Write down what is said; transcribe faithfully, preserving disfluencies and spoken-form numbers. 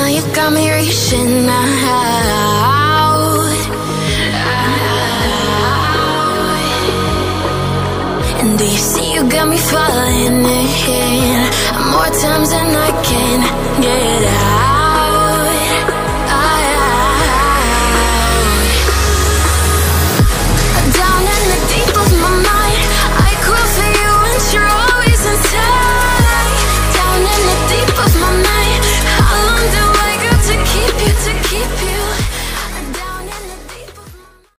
you got me reaching out. And do you see you got me falling in more times than I can get